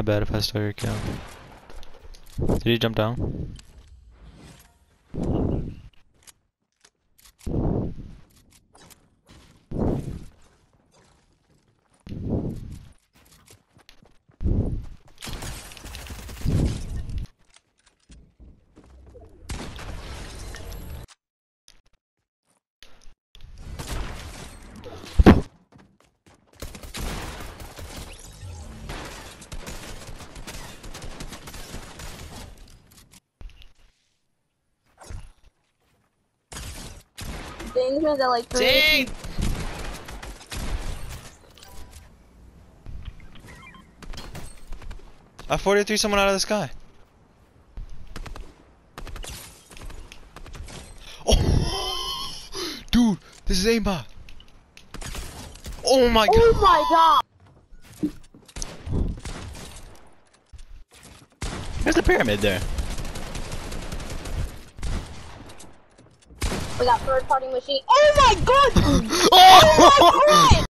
bad if I stole your kill. Did he jump down? Things are that like Dang! I 43 someone out of the sky. Oh, dude, this is aimbot. Oh my god. Oh my god! There's the pyramid there. We got third party machine. Oh my god! Oh! Oh my god!